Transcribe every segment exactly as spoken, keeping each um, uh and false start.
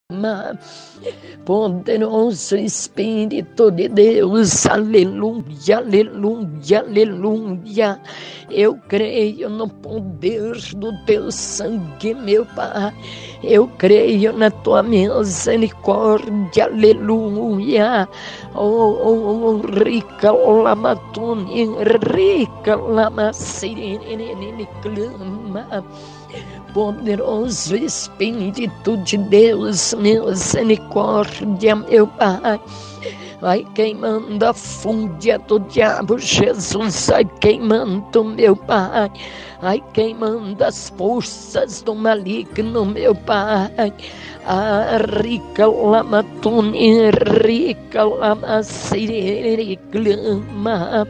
Poderoso Espírito de Deus, aleluia, aleluia, aleluia. Eu creio no poder do teu sangue, meu Pai. Eu creio na tua misericórdia, aleluia. Oh, oh, oh, rica lamatuni, rica lamassirene, clama. Poderoso Espírito de Deus, misericórdia, meu Pai. Vai queimando a fúria do diabo, Jesus, vai queimando, meu Pai. Vai queimando as forças do maligno, meu Pai. A rica lamatuni, rica lamassirene, clama.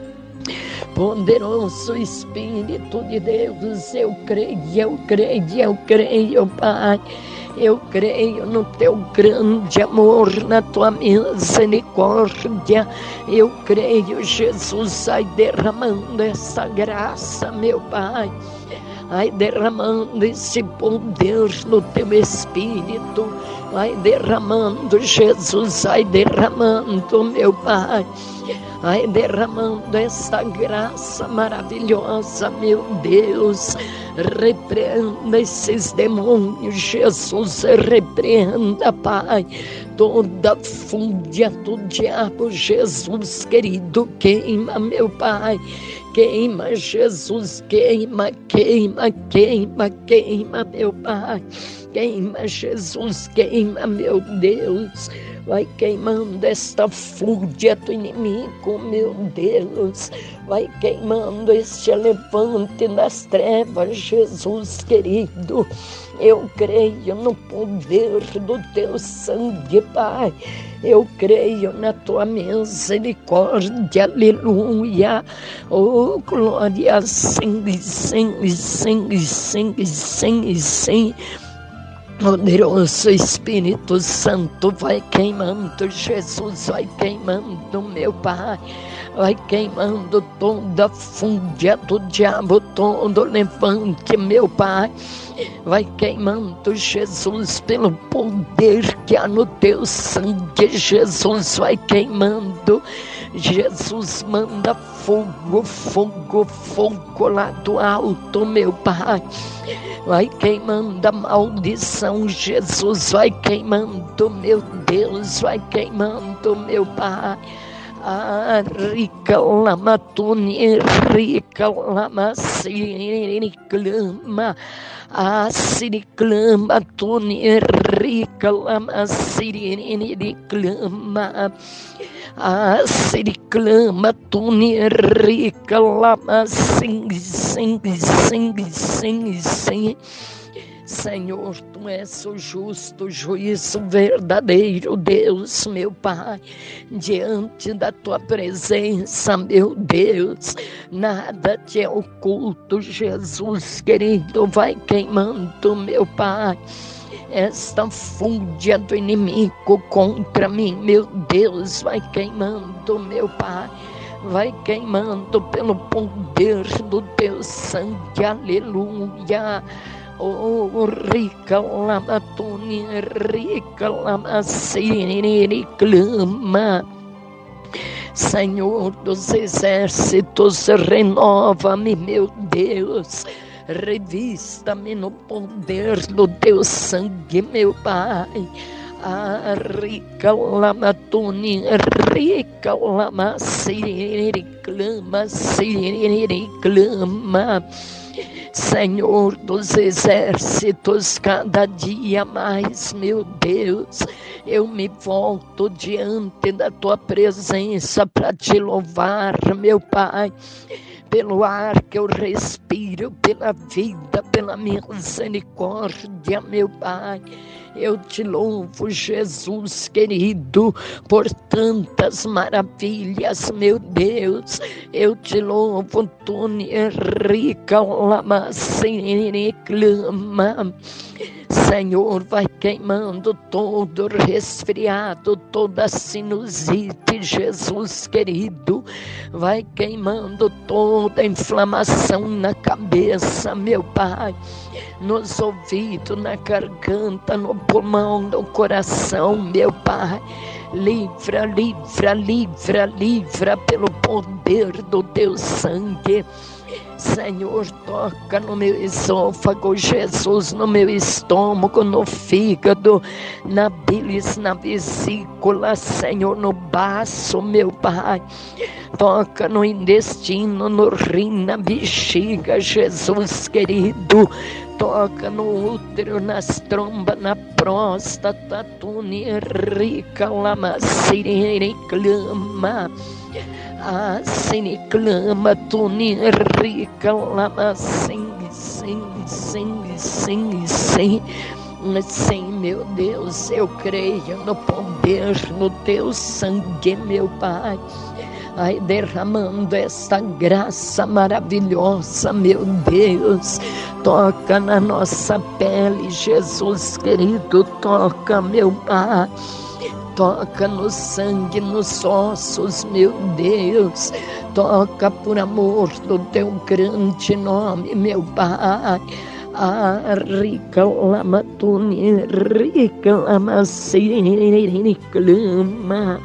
Poderoso Espírito de Deus, eu creio, eu creio, eu creio, Pai. Eu creio no teu grande amor, na tua misericórdia. Eu creio, Jesus, vai derramando essa graça, meu Pai. Vai derramando esse poder no teu Espírito. Vai derramando, Jesus, vai derramando, meu Pai. Vai derramando essa graça maravilhosa, meu Deus. Repreenda esses demônios, Jesus, repreenda, Pai, toda fúria do diabo, Jesus querido, queima, meu Pai. Queima, Jesus, queima, queima, queima, queima, meu Pai. Queima, Jesus, queima, meu Deus. Vai queimando esta fúria do inimigo, meu Deus. Vai queimando este levante das trevas, Jesus querido. Eu creio no poder do teu sangue, Pai. Eu creio na tua misericórdia, aleluia. Oh, glória, sangue, sangue, sangue, sangue, sangue, sangue. Poderoso Espírito Santo, vai queimando, Jesus, vai queimando, meu Pai. Vai queimando toda a fúria do diabo, todo levante, meu Pai. Vai queimando, Jesus, pelo poder que há no teu sangue, Jesus, vai queimando. Jesus, manda fogo, fogo, fogo lá do alto, meu Pai. Vai queimando a maldição, Jesus, vai queimando, meu Deus, vai queimando, meu Pai. Ah, rica lamatuni, rica lamassini, clama. Ah, siri clama, tuni, rica lamassini, clama. Ah, siri clama, tuni, rica lamassini, sangue, sangue, sangue, sangue. Senhor, tu és o justo juízo verdadeiro, Deus, meu Pai, diante da tua presença, meu Deus, nada te é oculto, Jesus querido, vai queimando, meu Pai, esta fúria do inimigo contra mim, meu Deus, vai queimando, meu Pai. Vai queimando pelo poder do teu sangue, aleluia. Oh, rica lamatuni, rica lamassini, clama. Senhor dos exércitos, renova-me, meu Deus. Revista-me no poder do teu sangue, meu Pai. Ah, rica lamatuni, rica lamassini, clama, sini, clama. Senhor dos exércitos, cada dia mais, meu Deus, eu me volto diante da tua presença para te louvar, meu Pai, pelo ar que eu respiro, pela vida, pela misericórdia, meu Pai. Eu te louvo, Jesus querido, por tantas maravilhas, meu Deus. Eu te louvo, Tony rica, lamassini, clama. Senhor, vai queimando todo resfriado, toda sinusite, Jesus querido. Vai queimando toda inflamação na cabeça, meu Pai, nos ouvidos, na garganta, no pulmão, no coração, meu Pai. Livra, livra, livra, livra pelo poder do teu sangue. Senhor, toca no meu esôfago, Jesus, no meu estômago, no fígado, na bilis, na vesícula, Senhor, no baço, meu Pai. Toca no intestino, no rim, na bexiga, Jesus querido. Toca no útero, nas trombas, na próstata, tune rica, lama, sirene, clama. Ah, sene, clama, tune rica, lama, sangue, sangue, sangue, sangue, sangue. Sim, meu Deus, eu creio no poder, no teu sangue, meu Pai. Ai, derramando esta graça maravilhosa, meu Deus. Toca na nossa pele, Jesus querido, toca, meu Pai. Toca no sangue, nos ossos, meu Deus. Toca por amor do teu grande nome, meu Pai. Ah, rica lama tuni, rica lama sirene, clama.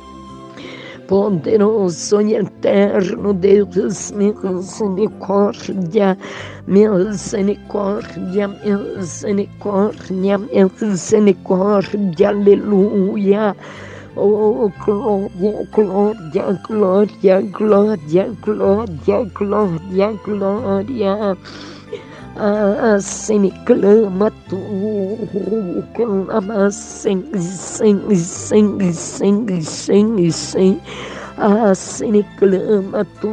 Poderoso e eterno Deus, misericórdia, misericórdia, misericórdia, misericórdia, aleluia. Oh, glória, glória, glória, glória, glória, glória, glória. Ah, Senhor, clama tu, clama, sangue, sangue, sangue, sangue, sangue, sangue. Ah, Senhor, clama tu,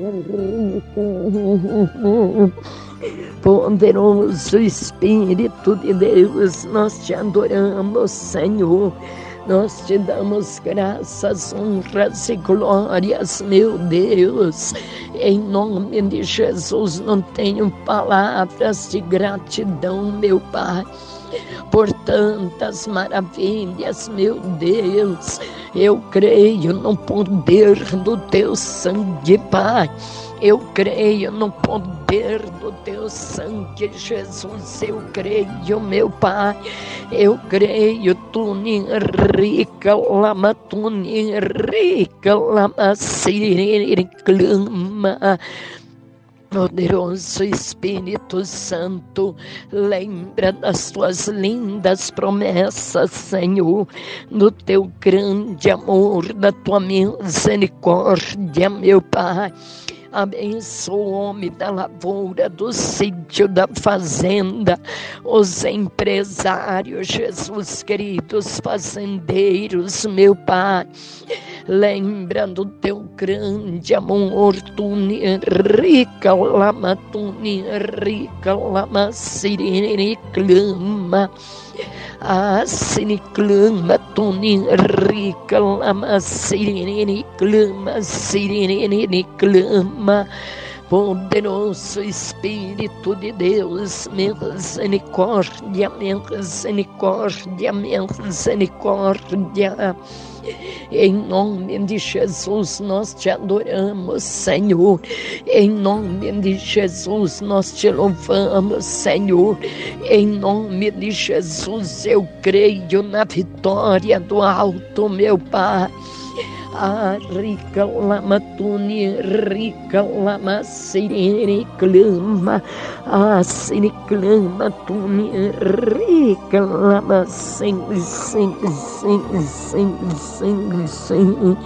poderoso Espírito de Deus, nós te adoramos, Senhor. Nós te damos graças, honras e glórias, meu Deus. Em nome de Jesus, não tenho palavras de gratidão, meu Pai, por tantas maravilhas, meu Deus. Eu creio no poder do teu sangue, Pai. Eu creio no poder do teu sangue, Jesus. Eu creio, meu Pai. Eu creio, tu ni rica, lama, tu ni rica, lama, sirene, clama. Poderoso Espírito Santo, lembra das tuas lindas promessas, Senhor, do teu grande amor, da tua misericórdia, meu Pai. Abençoa o homem da lavoura, do sítio, da fazenda, os empresários, Jesus querido, os fazendeiros, meu Pai. Lembra do teu grande amor, tu ni rica, lama, tu ni rica, lama, sirene, clama. Ah, sirene, clama, tu ni rica, lama, sirene, clama, sirene, clama. Poderoso Espírito de Deus, misericórdia, misericórdia, misericórdia. Em nome de Jesus nós te adoramos, Senhor. Em nome de Jesus nós te louvamos, Senhor. Em nome de Jesus eu creio na vitória do alto, meu Pai. Ah, rica lama tuni, rica lama sirene, clama. Ah, sirene, clama tuni, rica lama, sangue, sangue, sangue, sangue, sangue, sangue.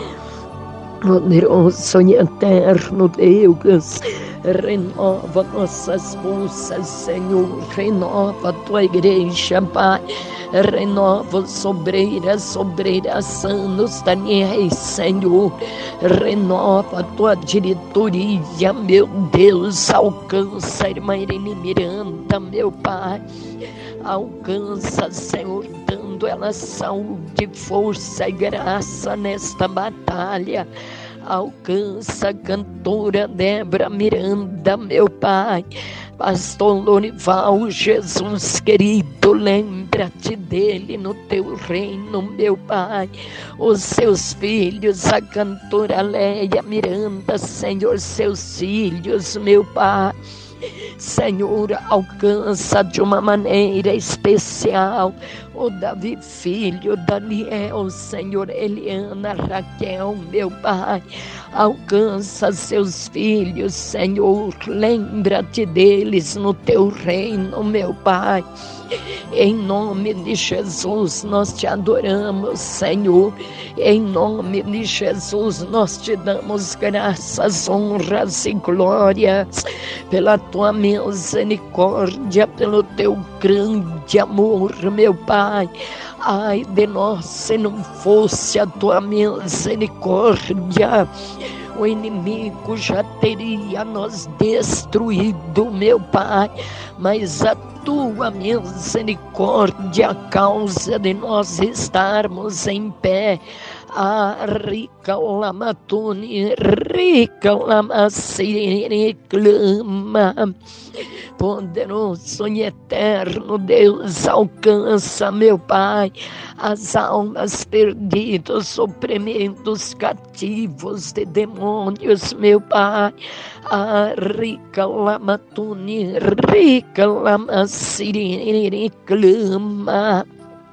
Poderoso e eterno Deus, renova nossas forças, Senhor. Renova a tua igreja, Pai. Renova os obreiras, obreiras sanos, Daniel, Senhor. Renova a tua diretoria, meu Deus. Alcança a irmã Irene Miranda, meu Pai. Alcança, Senhor, dando ela saúde, força e graça nesta batalha. Alcança a cantora Débora Miranda, meu Pai. Pastor Lorival, Jesus querido, lembra-te dele no teu reino, meu Pai. Os seus filhos, a cantora Leia Miranda, Senhor, seus filhos, meu Pai. Senhor, alcança de uma maneira especial o Davi Filho, Daniel, Senhor, Eliana, Raquel, meu Pai, alcança seus filhos, Senhor, lembra-te deles no teu reino, meu Pai. Em nome de Jesus nós te adoramos, Senhor. Em nome de Jesus nós te damos graças, honras e glórias pela tua misericórdia, pelo teu grande amor, meu Pai. Ai de nós se não fosse a tua misericórdia, o inimigo já teria nos destruído, meu Pai, mas a tua misericórdia, a causa de nós estarmos em pé. Ah, rica lamatuni, rica lamasiri, clama. Poderoso e eterno Deus, alcança, meu Pai, as almas perdidas, oprimidos, cativos de demônios, meu Pai. Ah, rica lamatuni, rica lamasiri, clama.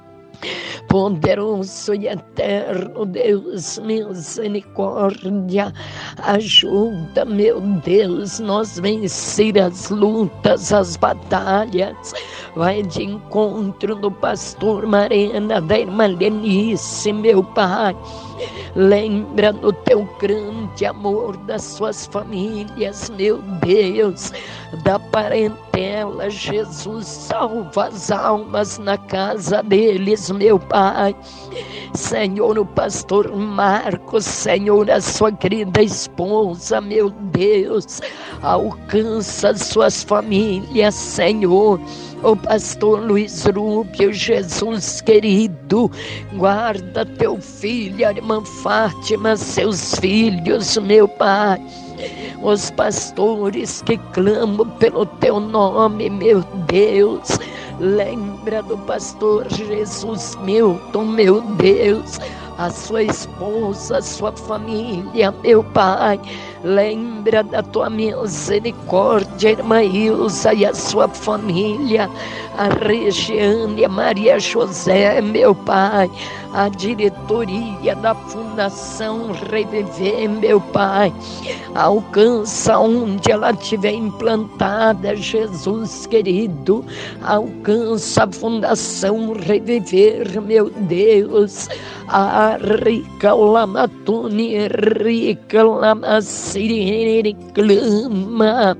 Poderoso e eterno Deus, misericórdia, ajuda, meu Deus, nós vencer as lutas, as batalhas. Vai de encontro do pastor Marena, da irmã Lenice, meu Pai. Lembra do teu grande amor das suas famílias, meu Deus, da parentela. Jesus, salva as almas na casa deles, meu Pai. Senhor, o pastor Marcos, Senhor, a sua querida esposa, meu Deus, alcança as suas famílias, Senhor. O pastor Luiz Rubio, Jesus querido, guarda teu filho, a irmã Fátima, seus filhos, meu Pai. Os pastores que clamam pelo teu nome, meu Deus. Lembra do pastor Jesus Milton, meu Deus, a sua esposa, a sua família, meu Pai. Lembra da tua misericórdia, irmã Ilza e a sua família, a Regiane, a Maria José, meu Pai, a diretoria da Fundação Reviver, meu Pai. Alcança onde ela estiver implantada, Jesus querido. Alcança a Fundação Reviver, meu Deus. A rica lamatuni, rica lamasiri, clama.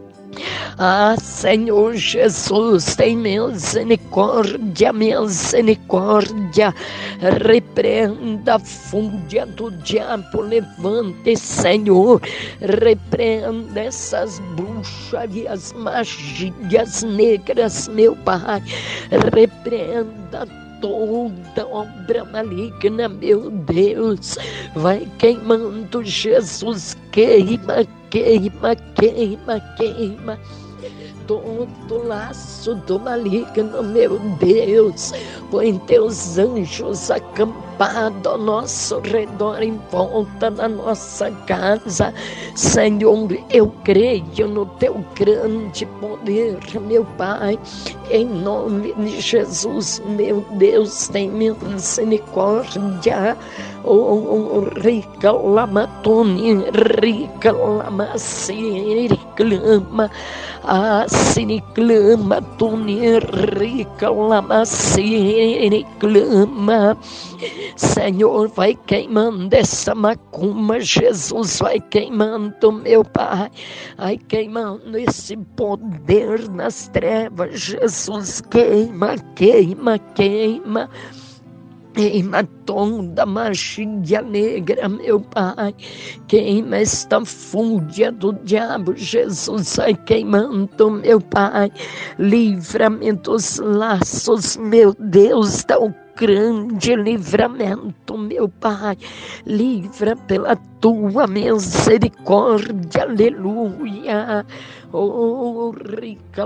Ah, Senhor Jesus, tem misericórdia, misericórdia. Repreenda a fúria do diabo, levante, Senhor. Repreenda essas bruxarias, magias negras, meu Pai. Repreenda toda obra maligna, meu Deus. Vai queimando, Jesus, queima, queima, queima, queima todo laço do maligno, meu Deus. Põe teus anjos acampados ao nosso redor, em volta da nossa casa. Senhor, eu creio no teu grande poder, meu Pai. Em nome de Jesus, meu Deus, tem misericórdia. Oh, rica lamatoni, rica lamasiri, clama. Ah, sini clama, tuni, rica lamasiri, clama. Senhor, vai queimando essa macumba, Jesus, vai queimando, meu Pai. Vai queimando esse poder nas trevas, Jesus, queima, queima, queima. Queima toda magia negra, meu Pai. Queima esta fúria do diabo, Jesus, vai queimando, meu Pai. Livra-me dos laços, meu Deus, dá o grande livramento, meu Pai. Livra pela tua misericórdia, aleluia. Oh, rica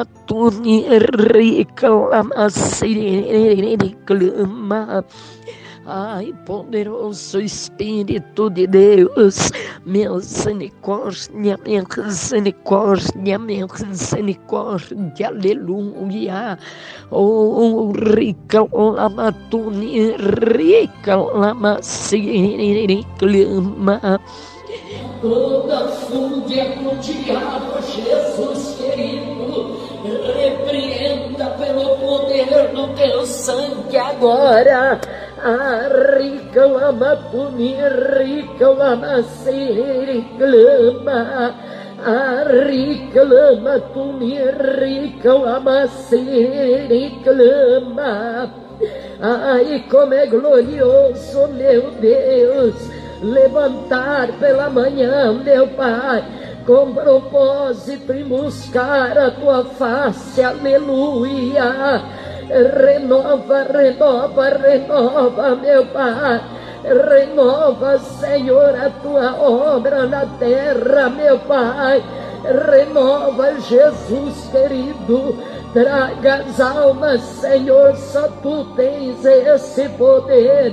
lamatuni, rica lamasiri, clama. Ai, poderoso Espírito de Deus, misericórdia, misericórdia, misericórdia, aleluia. Oh, rica lama tuni, rica lama siri, clama. Toda fúria do diabo, Jesus querido, repreenda pelo poder do teu sangue agora. A rica lama tuni, rica lama siri, clama. A rica lama tuni, rica lama siri, clama. Ai, como é glorioso, meu Deus, levantar pela manhã, meu Pai, com propósito em buscar a tua face, aleluia. Renova, renova, renova, meu Pai. Renova, Senhor, a tua obra na terra, meu Pai. Renova, Jesus querido. Traga as almas, Senhor, só tu tens esse poder.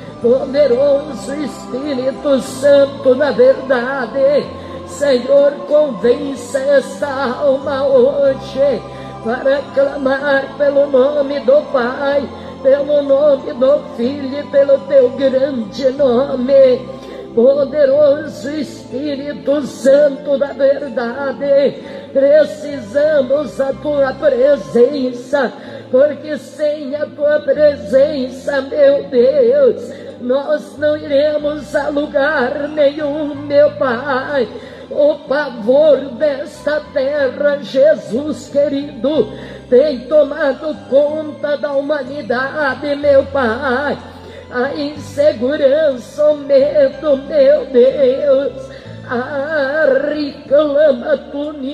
Poderoso Espírito Santo, na verdade, Senhor, convença essa alma hoje para clamar pelo nome do Pai, pelo nome do Filho e pelo teu grande nome. Poderoso Espírito Santo da verdade, precisamos da tua presença, porque sem a tua presença, meu Deus, nós não iremos a lugar nenhum, meu Pai. O pavor desta terra, Jesus querido, tem tomado conta da humanidade, meu Pai. A insegurança, o medo, meu Deus. A reclama, tu me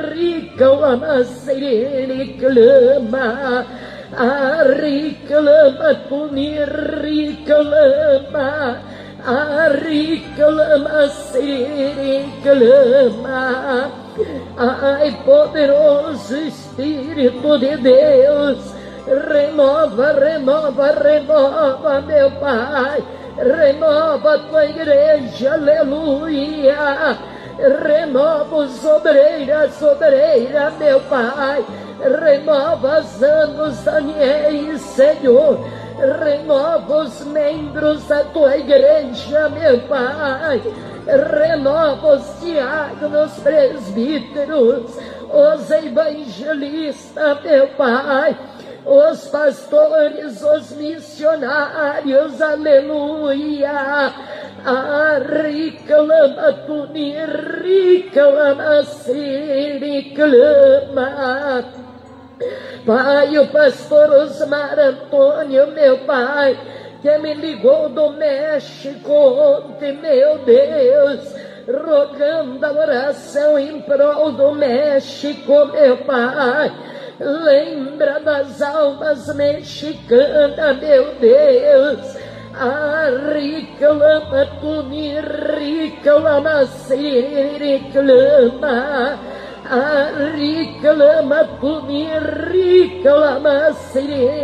reclama, se reclama. A reclama, tu me reclama. A reclama, se reclama. Ai, poderoso Espírito de Deus, renova, renova, renova, meu Pai. Renova a tua igreja, aleluia. Renova os obreiras, obreira, meu Pai. Renova os anos, Daniel, Senhor. Renova os membros da tua igreja, meu Pai. Renova os diáconos, presbíteros, os evangelistas, meu Pai. Os pastores, os missionários, aleluia. Ah, reclama, tu me reclama, se reclama. Pai, o pastor Osmar Antônio, meu Pai, que me ligou do México ontem, meu Deus, rogando a oração em prol do México, meu Pai. Lembra das almas mexicanas, meu Deus. Ah, reclama, tu me reclama, se reclama. Ah, reclama, tu me reclama, se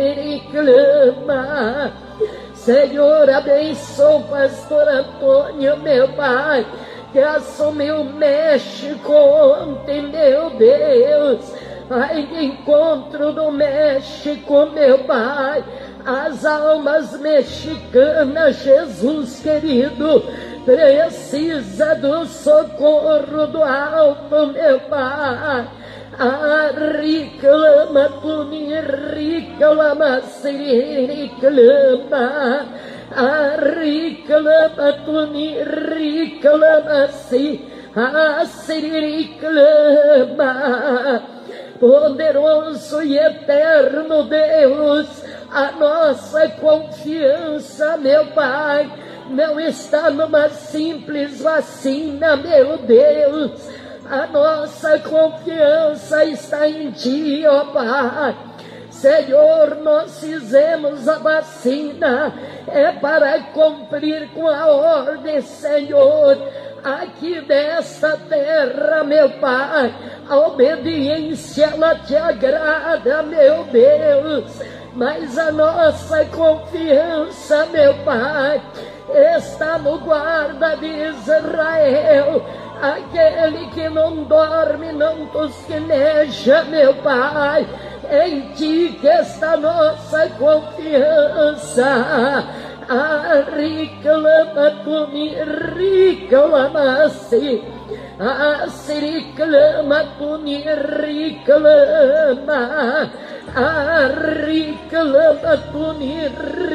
reclama. Senhor, abençoa o pastor Antônio, meu Pai, que assumiu o México ontem, meu Deus. Ai, encontro do México, meu Pai, as almas mexicanas, Jesus querido, precisa do socorro do alto, meu Pai. Ah, reclama, tu me reclama, se reclama. Ah, reclama, tu me reclama, se, ah, se reclama. Poderoso e eterno Deus, a nossa confiança, meu Pai, não está numa simples vacina, meu Deus. A nossa confiança está em Ti, ó Pai. Senhor, nós fizemos a vacina, é para cumprir com a ordem, Senhor, aqui desta terra, meu Pai. A obediência, ela te agrada, meu Deus. mas a nossa confiança, meu Pai, está no guarda de Israel, aquele que não dorme, não tosqueneja, meu Pai. Em Ti que está nossa confiança. A reclama tu me reclama-se, a se reclama tu me reclama, a reclama tu me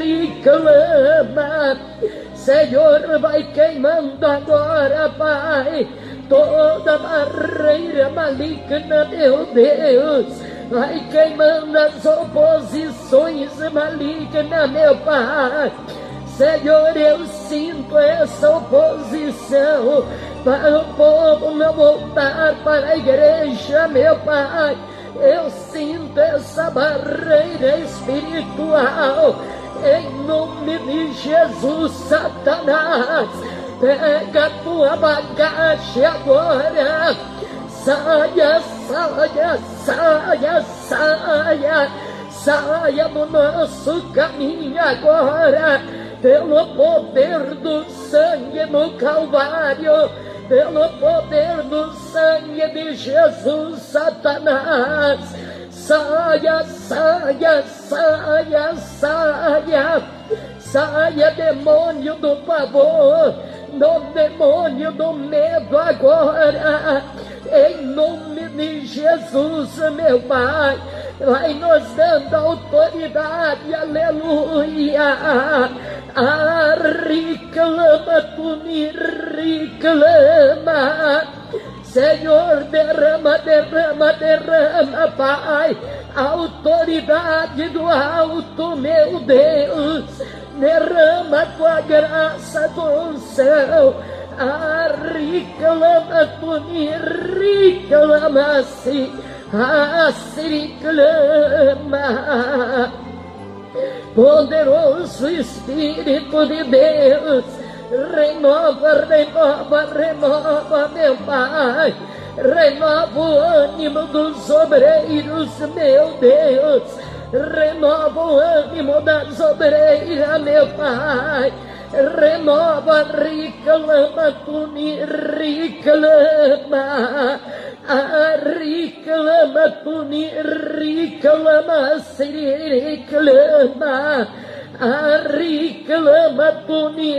reclama. Senhor, vai queimando agora, Pai, toda barreira maligna, meu Deus. Vai queimando as oposições malignas, meu Pai. Senhor, eu sinto essa oposição para o povo não voltar para a igreja, meu Pai. Eu sinto essa barreira espiritual. Em nome de Jesus, Satanás, pega a tua bagagem agora. Saia, saia, saia, saia, saia do nosso caminho agora, pelo poder do sangue no Calvário, pelo poder do sangue de Jesus, Satanás. Saia, saia, saia, saia, saia, demônio do pavor, do demônio do medo agora, em nome de Jesus, meu Pai. Vai nos dando autoridade, aleluia. Ah, reclama, tu me reclama. Senhor, derrama, derrama, derrama, Pai, a autoridade do alto, meu Deus. Derrama tua graça do céu. Ah, reclama, tu me reclama-se. Ah, se reclama. Poderoso Espírito de Deus, renova, renova, renova, meu Pai. Renova o ânimo dos obreiros, meu Deus. Renova o ânimo das obreiras, meu Pai. Renova, reclama, tu me reclama. Ah, reclama, tu me reclama, se reclama. Ah, reclama, tu me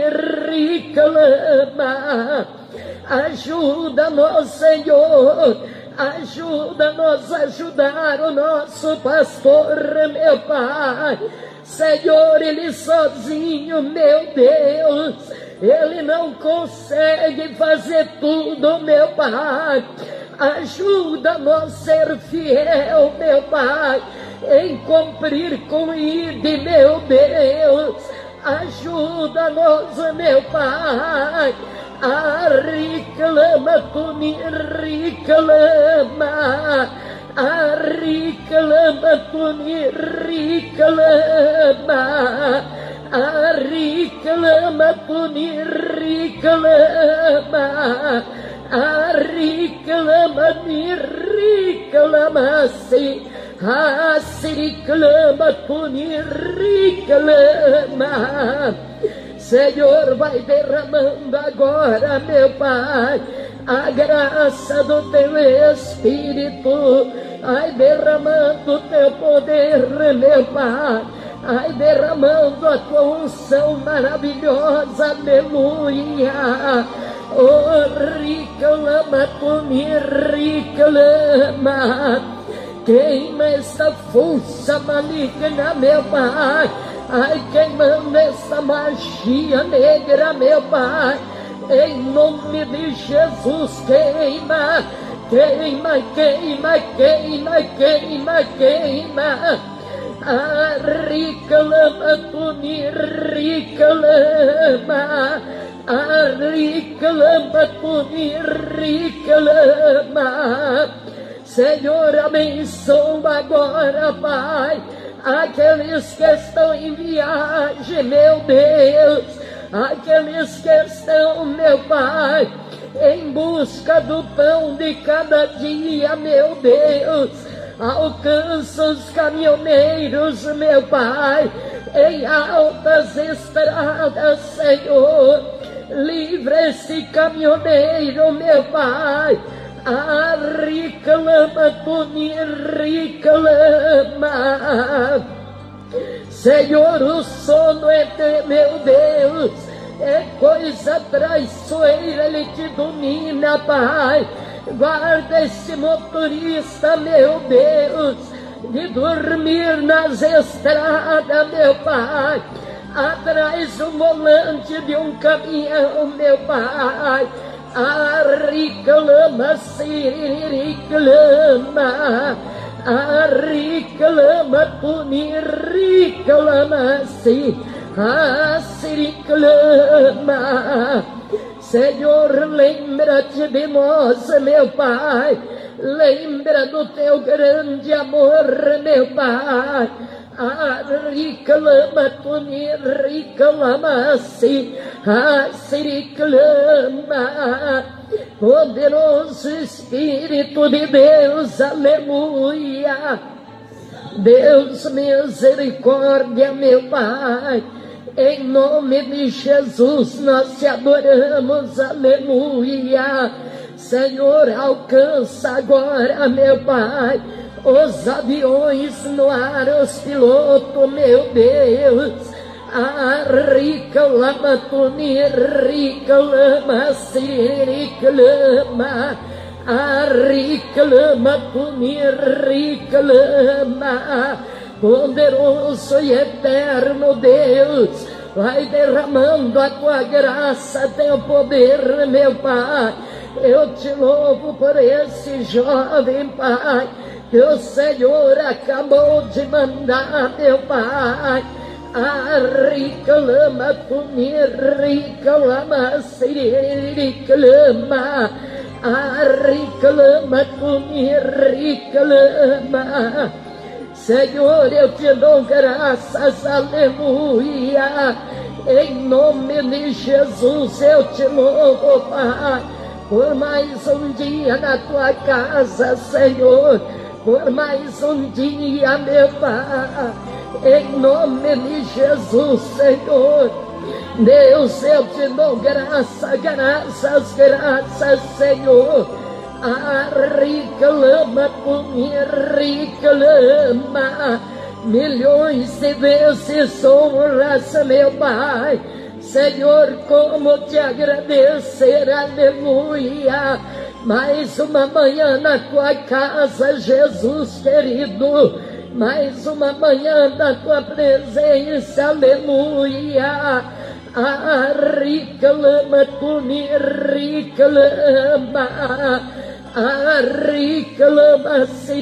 reclama. Ajuda-nos, Senhor. Ajuda-nos a ajudar o nosso pastor, meu Pai. Senhor, ele sozinho, meu Deus, ele não consegue fazer tudo, meu Pai. Ajuda-nos a ser fiel, meu Pai, em cumprir com ele, meu Deus. Ajuda-nos, meu Pai. Ah, reclama, tu me reclama. Ah, reclama, tu me reclama. Ah, reclama, tu me reclama. Ah, reclama, me reclama-se. Ah, se reclama, tu me reclama. Senhor, vai derramando agora, meu Pai, a graça do teu Espírito. Ai, derramando o teu poder, meu Pai. Ai, derramando a tua unção maravilhosa, aleluia. Oh, reclama, tu me reclama. Queima essa força maligna, meu Pai. Ai, queimando essa magia negra, meu Pai. Em nome de Jesus, queima, queima, queima, queima, queima, queima. Ah, reclama, tu me reclama. Ah, reclama, tu me reclama. Senhor, abençoa agora, Pai, aqueles que estão em viagem, meu Deus. Aqueles que estão, meu Pai, em busca do pão de cada dia, meu Deus. Alcança os caminhoneiros, meu Pai, em altas estradas, Senhor. Livra esse caminhoneiro, meu Pai. Ah, reclama, tu me reclama. Senhor, o sono é teu, meu Deus, é coisa traiçoeira, ele te domina, Pai. Guarda esse motorista, meu Deus, de dormir nas estradas, meu Pai, atrás do volante de um caminhão, meu Pai. Ah, reclama, sim, reclama. Ah, reclama, tu me reclama, sim. Ah, se reclama. Senhor, lembra-te de nós, meu Pai. Lembra do teu grande amor, meu Pai. Ah, reclama, tu me reclama, sim. Ah, se reclama. Poderoso Espírito de Deus, aleluia. Deus, misericórdia, meu Pai. Em nome de Jesus nós te adoramos, aleluia. Senhor, alcança agora, meu Pai, os aviões no ar, os pilotos, meu Deus. Ah, reclama, tu me reclama, se reclama. Ah, reclama, tu me reclama. Poderoso e eterno Deus, vai derramando a tua graça, teu poder, meu Pai. Eu te louvo por esse jovem, Pai, que o Senhor acabou de mandar, meu Pai. Ah, reclama, tu me reclama, se reclama. Ah, reclama, tu me reclama. Senhor, eu te dou graças, aleluia. Em nome de Jesus eu te louvo, Pai, por mais um dia na tua casa, Senhor, por mais um dia, meu Pai. Em nome de Jesus, Senhor. Deus, eu te dou graça, graças, graças, Senhor. Ah, reclama, tu me reclama. Milhões de vezes honras, meu Pai. Senhor, como te agradecer, aleluia. Mais uma manhã na tua casa, Jesus querido. Mais uma manhã na tua presença, aleluia. Ah, reclama, tu me reclama. Ah, reclama, se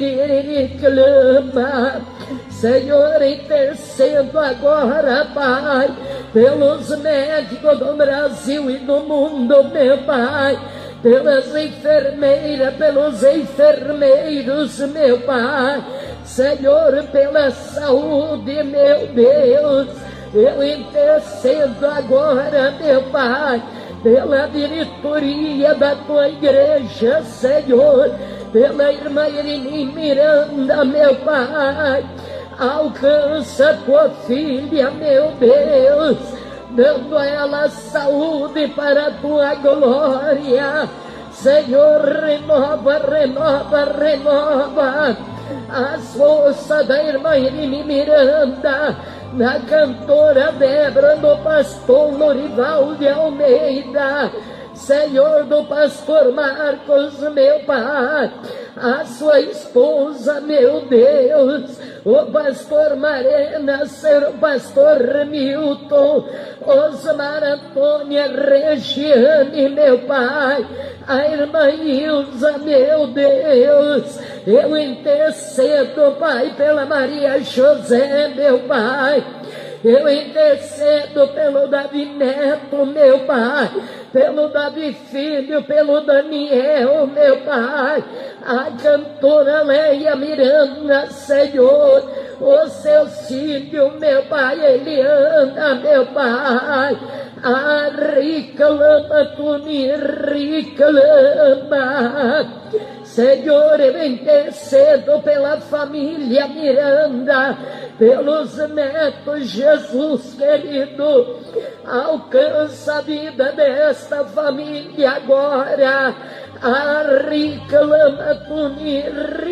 reclama. Senhor, intercendo agora, Pai, pelos médicos do Brasil e do mundo, meu Pai, pelas enfermeiras, pelos enfermeiros, meu Pai. Senhor, pela saúde, meu Deus, eu intercedo agora, meu Pai, pela diretoria da tua igreja, Senhor, pela irmã Irini Miranda, meu Pai. Alcança tua filha, meu Deus, dando a ela saúde para a tua glória. Senhor, renova, renova, renova as forças da irmã Irini Miranda, da cantora Débora, do pastor Lorival de Almeida, Senhor, do pastor Marcos, meu Pai, a sua esposa, meu Deus, o pastor Marena, o pastor Milton, Osmar Antônia Regiane, meu Pai, a irmã Ilza, meu Deus, eu intercedo, Pai, pela Maria José, meu Pai. Eu intercedo pelo Davi Neto, meu Pai, pelo Davi Filho, pelo Daniel, meu Pai, a cantora Leia Miranda, Senhor, o seu filho, meu Pai, Eliana, meu Pai. Ah, reclama, tu me reclama. Senhor, eu intercedo pela família Miranda, pelos netos, Jesus querido, alcança a vida desta família agora. Reclama, tu me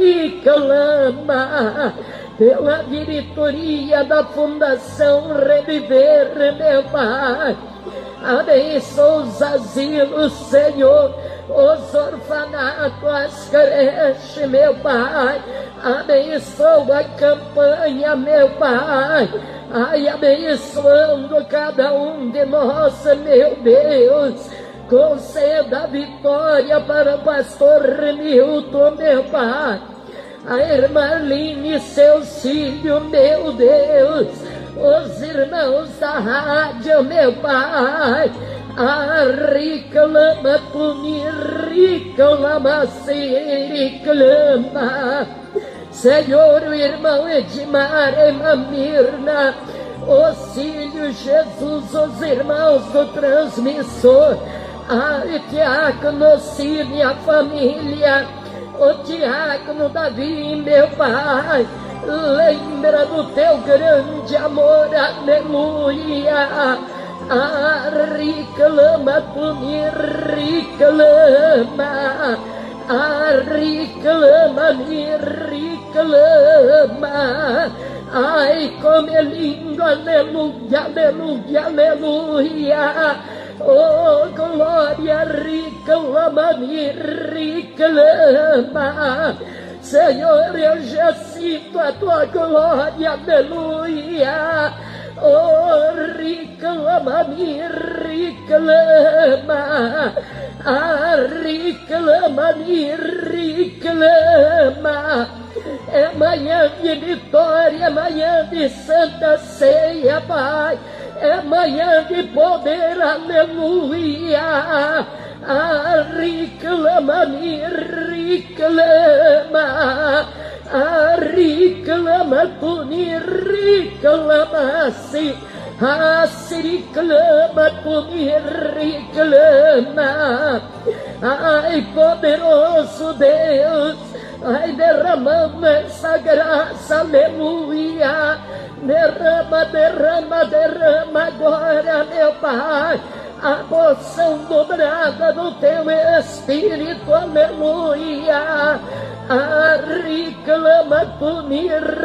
reclama pela diretoria da Fundação Reviver, meu Pai. Abençoa os asilos, Senhor, os orfanatos, as creches, meu Pai. Abençoa a campanha, meu Pai. Ai, abençoando cada um de nós, meu Deus. Conceda a vitória para o pastor Milton, meu Pai. A irmã Aline e seus filhos, meu Deus. Os irmãos da rádio, meu Pai. Ah, reclama, tu me reclama, se reclama. Senhor, o irmão Edmar, a irmã Mirna, os filhos Jesus, os irmãos do transmissor. Ai, diácono Cine e a família, o diácono Davi, meu Pai, lembra do teu grande amor, aleluia. Ah, reclama, tu me reclama. Ah, reclama, me reclama. Ai, como é lindo, aleluia, aleluia, aleluia. Oh, glória, reclama, me reclama. Senhor, eu já sinto a tua glória, aleluia. Oh, reclama, me reclama. Ah, reclama, me reclama. É manhã de vitória, é manhã de santa ceia, Pai. É manhã de poder, aleluia. Ah, reclama, me reclama. Ah, reclama, tu me reclama, sim. Ah, se reclama, tu me reclama. Ai, poderoso Deus, ai, derramando essa graça, aleluia. Derrama, derrama, derrama agora, meu Pai, a porção dobrada do teu Espírito, aleluia. Ah, reclama, tu me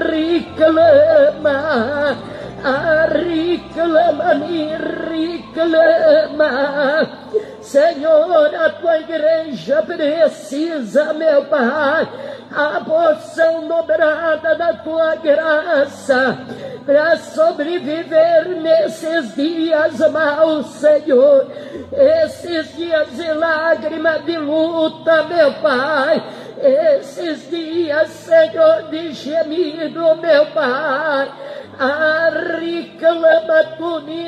reclama. Ah, reclama, me reclama. Senhor, a tua igreja precisa, meu Pai, a porção dobrada da tua graça para sobreviver nesses dias maus, Senhor. Esses dias de lágrima, de luta, meu Pai. Esses dias, Senhor, de gemido, meu Pai. Ah, reclama, tu me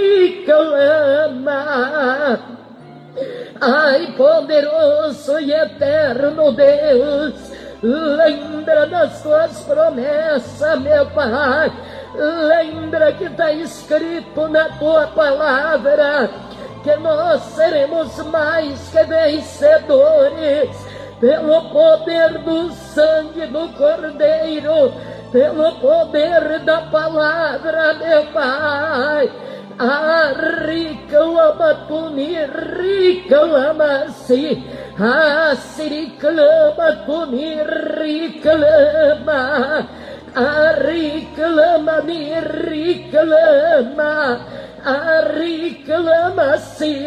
reclama. Ai, poderoso e eterno Deus, lembra das tuas promessas, meu Pai. Lembra que está escrito na tua palavra que nós seremos mais que vencedores pelo poder do sangue do Cordeiro, pelo poder da palavra, meu Pai. Ah, reclama, tu me reclama, sim. Ah, se reclama, tu me reclama. Ah, reclama, me reclama. Ah, reclama, sim,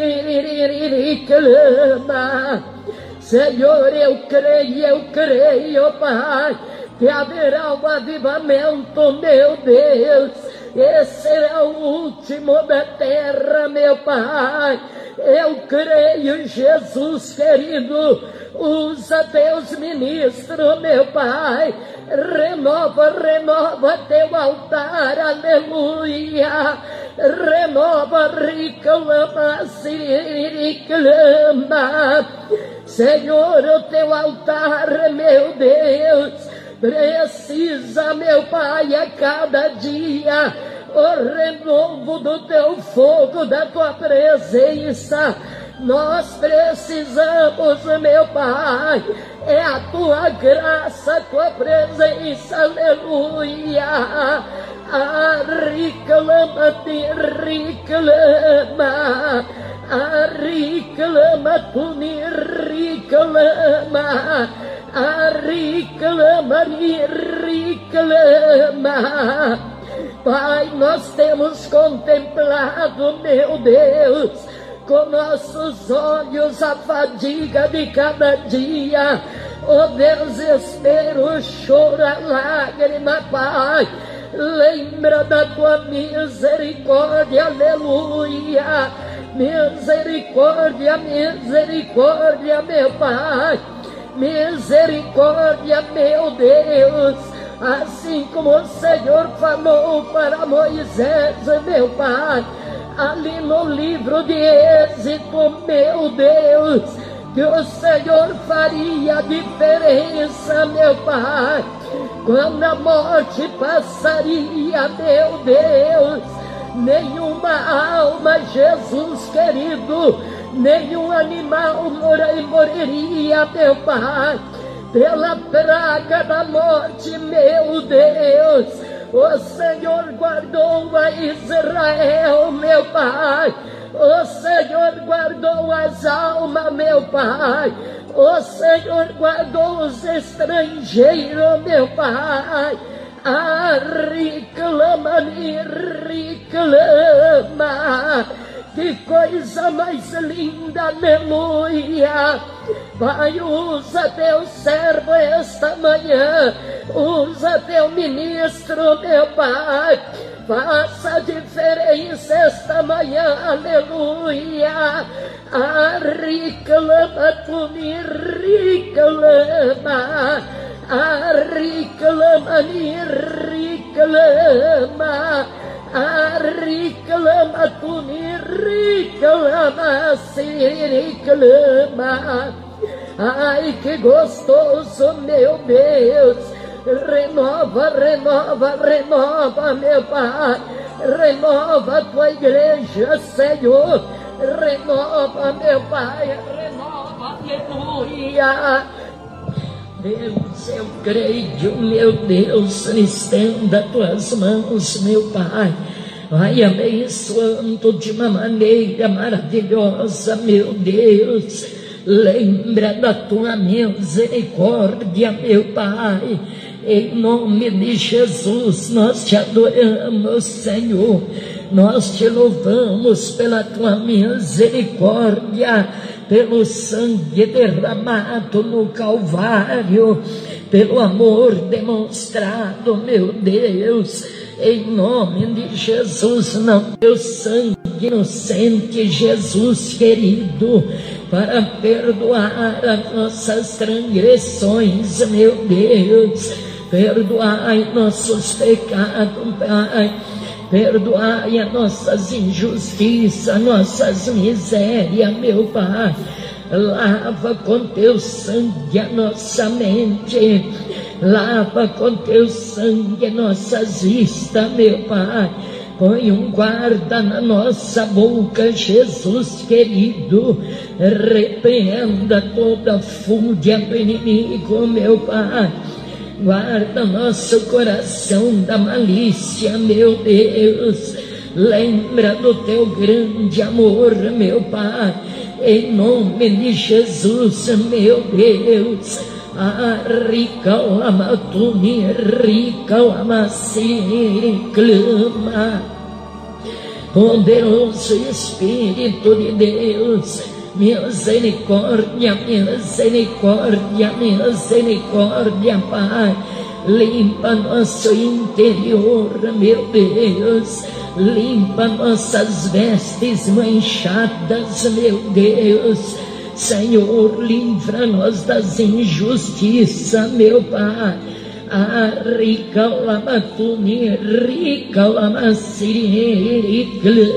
reclama. Senhor, eu creio, eu creio, Pai, que haverá um avivamento, meu Deus. Esse será o último da terra, meu Pai. Eu creio, Jesus querido. Usa teus ministros, meu Pai. Renova, renova teu altar, aleluia. Renova, reclama, se reclama. Senhor, o teu altar, meu Deus, precisa, meu Pai, a cada dia o renovo do teu fogo, da tua presença. Nós precisamos, meu Pai, é a tua graça, a tua presença, aleluia. Ah, reclama-te, reclama, ah, reclama-tu, reclama, ah, reclama-me, reclama. Pai, nós temos contemplado, meu Deus, com nossos olhos a fadiga de cada dia, oh Deus, espero, choro, a lágrima, Pai, lembra da tua misericórdia, aleluia, misericórdia, misericórdia, meu Pai, misericórdia, meu Deus, assim como o Senhor falou para Moisés, meu Pai, ali no livro de Êxodo, meu Deus, que o Senhor faria a diferença, meu Pai, quando a morte passaria, meu Deus, nenhuma alma, Jesus querido, nenhum animal moriria, meu Pai, pela praga da morte, meu Deus. O Senhor guardou a Israel, meu Pai. O Senhor guardou as almas, meu Pai. O Senhor guardou os estrangeiros, meu Pai. Ah, reclama-me, reclama. Que coisa mais linda, aleluia. Pai, usa teu servo esta manhã, usa teu ministro, meu Pai, faça a diferença esta manhã, aleluia. Ah, reclama tu me, reclama, ah, reclama-me, reclama, ah, reclama tu me, reclama, se reclama. Ai, que gostoso, meu Deus. Renova, renova, renova, meu Pai. Renova a tua igreja, Senhor. Renova, meu Pai. Renova, aleluia. Deus, eu creio, meu Deus, estenda tuas mãos, meu Pai. Vai abençoando de uma maneira maravilhosa, meu Deus. Lembra da tua misericórdia, meu Pai. Em nome de Jesus, nós te adoramos, Senhor. Nós te louvamos pela tua misericórdia, pelo sangue derramado no Calvário, pelo amor demonstrado, meu Deus. Em nome de Jesus, não teu sangue inocente, Jesus querido, para perdoar as nossas transgressões, meu Deus. Perdoai nossos pecados, Pai. Perdoai as nossas injustiças, nossas misérias, meu Pai. Lava com teu sangue a nossa mente. Lava com teu sangue nossas vistas, meu Pai. Põe um guarda na nossa boca, Jesus querido. Repreenda toda fúria do inimigo, meu Pai. Guarda nosso coração da malícia, meu Deus. Lembra do teu grande amor, meu Pai. Em nome de Jesus, meu Deus. Ah, rica lama tu me, rica lama se clama. Poderoso Espírito de Deus, misericórdia, misericórdia, misericórdia, Pai. Limpa nosso interior, meu Deus. Limpa nossas vestes manchadas, meu Deus. Senhor, livra-nos das injustiças, meu Pai. Ah, rica lama tu me, rica lama se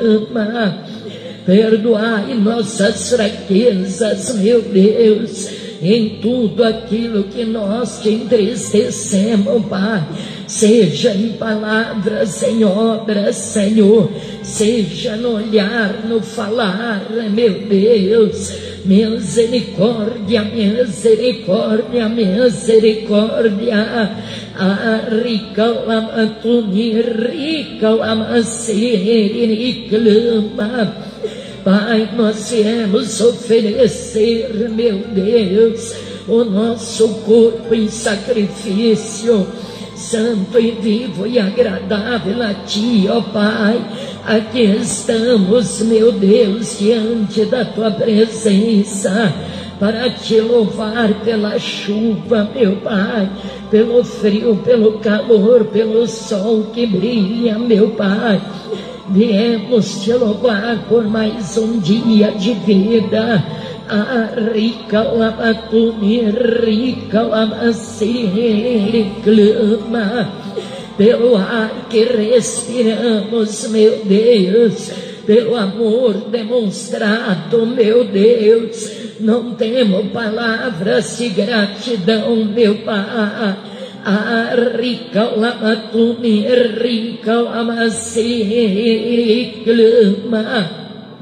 clama. Perdoai nossas fraquezas, meu Deus. em tudo aquilo que nós te entristecemos, Pai, seja em palavras, em obras, Senhor, seja no olhar, no falar, meu Deus, misericórdia, misericórdia, misericórdia. A rica lama tuni, rica lama siri, clama. Pai, nós viemos oferecer, meu Deus, o nosso corpo em sacrifício santo e vivo e agradável a Ti, ó Pai. Aqui estamos, meu Deus, diante da Tua presença, para Te louvar pela chuva, meu Pai, pelo frio, pelo calor, pelo sol que brilha, meu Pai. Viemos Te louvar por mais um dia de vida. A rica lamatuni, rica lamasiri, clama pelo ar que respiramos, meu Deus, pelo amor demonstrado, meu Deus. Não temos palavras de gratidão, meu Pai. A rica lamatuni, rica lamasiri, clama.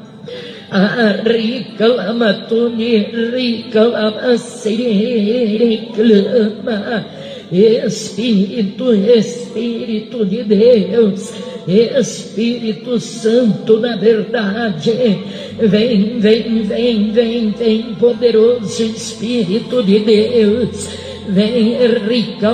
A rica lamatuni, rica lamasiri, clama. Espírito, Espírito de Deus, Espírito Santo da verdade, vem, vem, vem, vem, vem, poderoso Espírito de Deus, vem, rica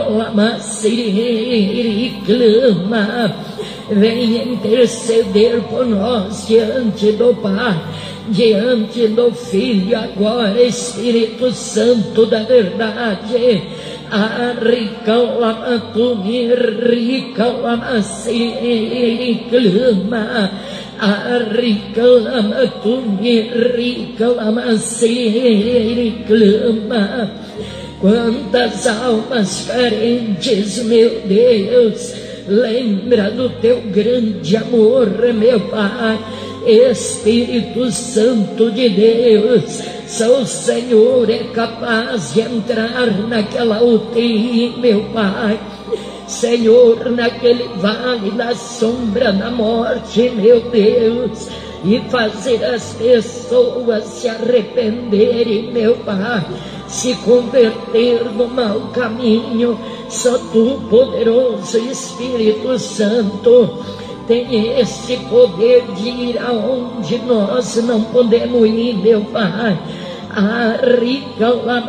lamasiri, clama. Vem interceder por nós diante do Pai, diante do Filho, agora, Espírito Santo da verdade. A rica lamatuni, rica lamasiri, clama. A rica lamatuni, rica lamasiri, clama. Quantas almas carentes, meu Deus, lembra do Teu grande amor, meu Pai. Espírito Santo de Deus, só o Senhor é capaz de entrar naquela U T I, meu Pai. Senhor, naquele vale da sombra da morte, meu Deus, e fazer as pessoas se arrependerem, meu Pai, se converter no mau caminho. Só Tu, poderoso Espírito Santo, tem este poder de ir aonde nós não podemos ir, meu Pai. A rica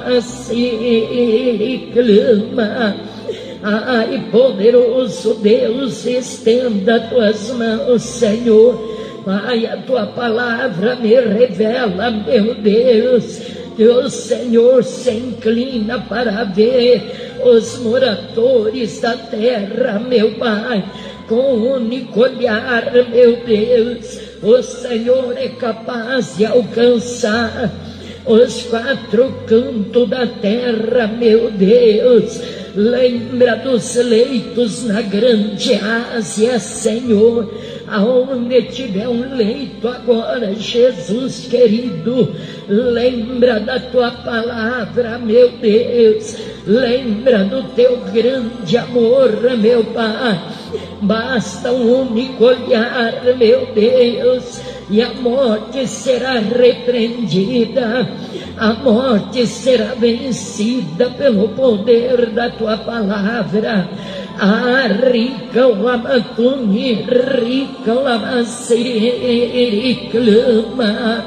lamasiri, clama. Ai, poderoso Deus, estenda Tuas mãos, Senhor. Pai, a Tua palavra me revela, meu Deus, que o Senhor se inclina para ver os moradores da terra, meu Pai, com um único olhar, meu Deus. O Senhor é capaz de alcançar os quatro cantos da terra, meu Deus. Lembra dos leitos na grande Ásia, Senhor, aonde tiver um leito agora, Jesus querido, lembra da Tua palavra, meu Deus, lembra do Teu grande amor, meu Pai. Basta um único olhar, meu Deus, e a morte será repreendida, a morte será vencida pelo poder da Tua palavra. A rica lamatuni, rica lamasiri, clama.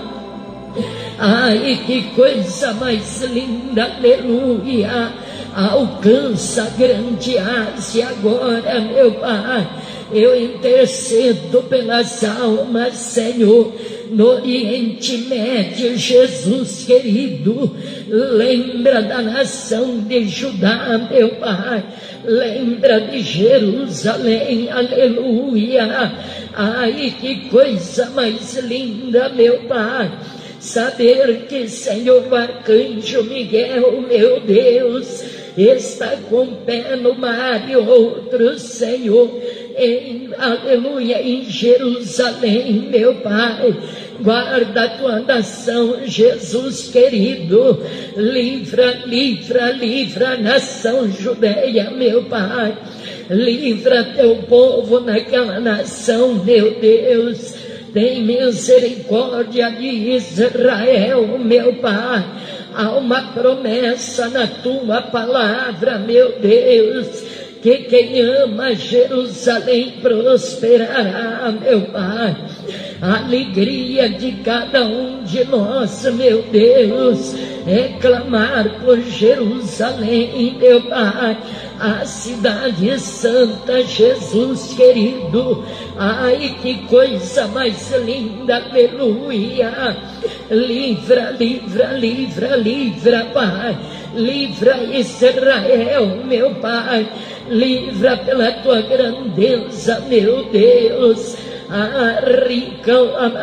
Ai, que coisa mais linda, aleluia. Alcança a grande Ásia agora, meu Pai. Eu intercedo pelas almas, Senhor, no Oriente Médio, Jesus querido. Lembra da nação de Judá, meu Pai. Lembra de Jerusalém, aleluia. Ai, que coisa mais linda, meu Pai. Saber que, Senhor, o arcanjo Miguel, meu Deus, está com o pé no mar e outro, Senhor, em, aleluia, em Jerusalém, meu Pai. Guarda a tua nação, Jesus querido. Livra, livra, livra a nação judeia, meu Pai. Livra teu povo naquela nação, meu Deus. Tem misericórdia de Israel, meu Pai. Há uma promessa na tua palavra, meu Deus, que quem ama Jerusalém prosperará, meu Pai. A alegria de cada um de nós, meu Deus, é clamar por Jerusalém, meu Pai, a cidade santa, Jesus querido. Ai, que coisa mais linda, aleluia. Livra, livra, livra, livra, Pai. Livra Israel, meu Pai. Livra pela tua grandeza, meu Deus. A rica